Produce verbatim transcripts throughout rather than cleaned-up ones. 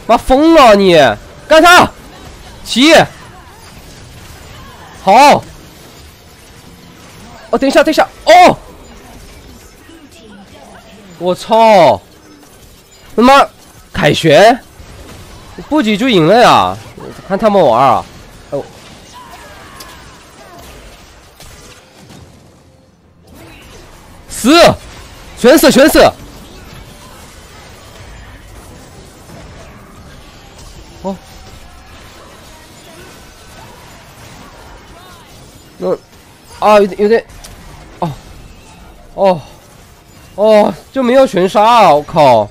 妈疯了你！干他！起！好！哦，等一下，等一下！哦！我操！他妈凯旋，不急就赢了呀！看他们玩啊！哦，死！全死，全死！哦，那啊，有点有点，哦，哦，哦，就没有全杀啊！我靠！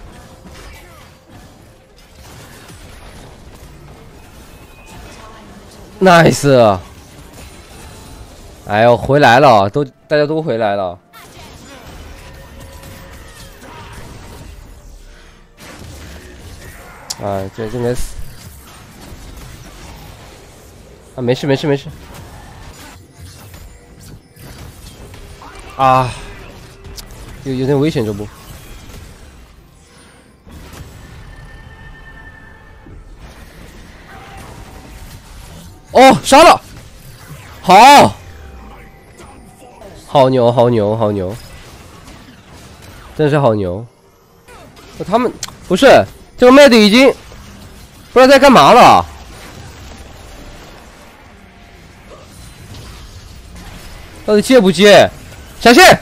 nice， 哎呦，回来了，都大家都回来了。啊，这这没死。啊，没事没事没事。啊，有有点危险这不。 哦，杀了，好，好牛，好牛，好牛，真是好牛！他们不是这个妹子已经不知道在干嘛了，到底接不接？闪现！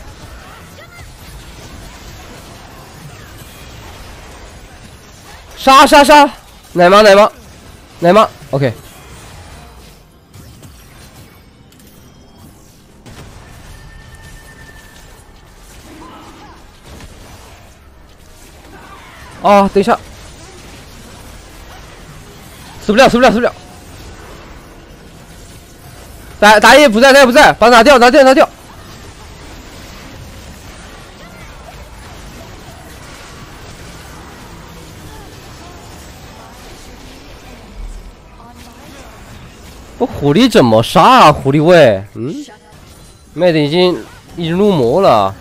杀杀杀！奶妈奶妈奶妈 ，OK。 啊，等一下，死不了，死不了，死不了！打打野不在，打野不在，把他拿掉，拿掉，拿掉！我狐狸怎么杀啊？狐狸喂，嗯，妹子已经已经入魔了。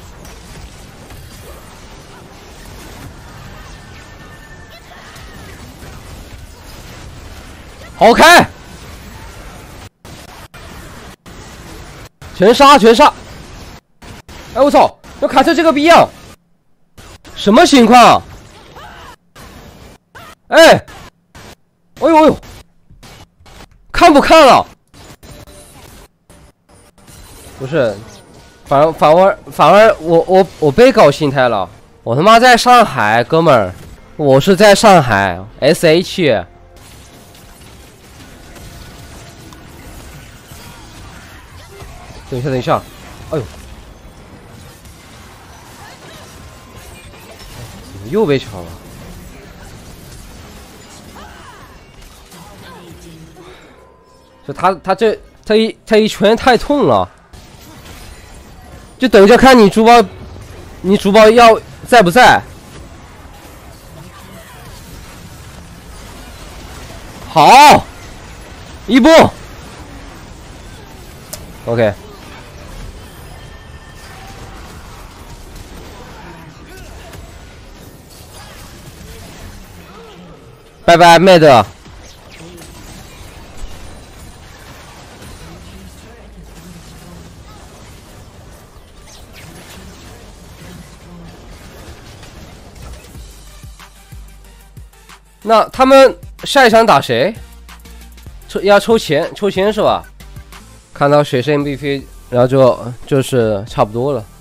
好开，全杀全杀！哎我操，这卡车这个逼样，什么情况？哎，哎呦哎呦，看不看了？不是，反而反而反而我我我被搞心态了，我他妈在上海，哥们儿，我是在上海 S H。 等一下，等一下，哎呦，怎么又被抢了？就他他这他一他一拳太痛了，就等着看你珠宝，你珠宝要在不在？好，一波 ，OK。 拜拜，妹的。那他们下一场打谁？抽要抽钱，抽钱是吧？看到谁是 M V P，然后就就是差不多了。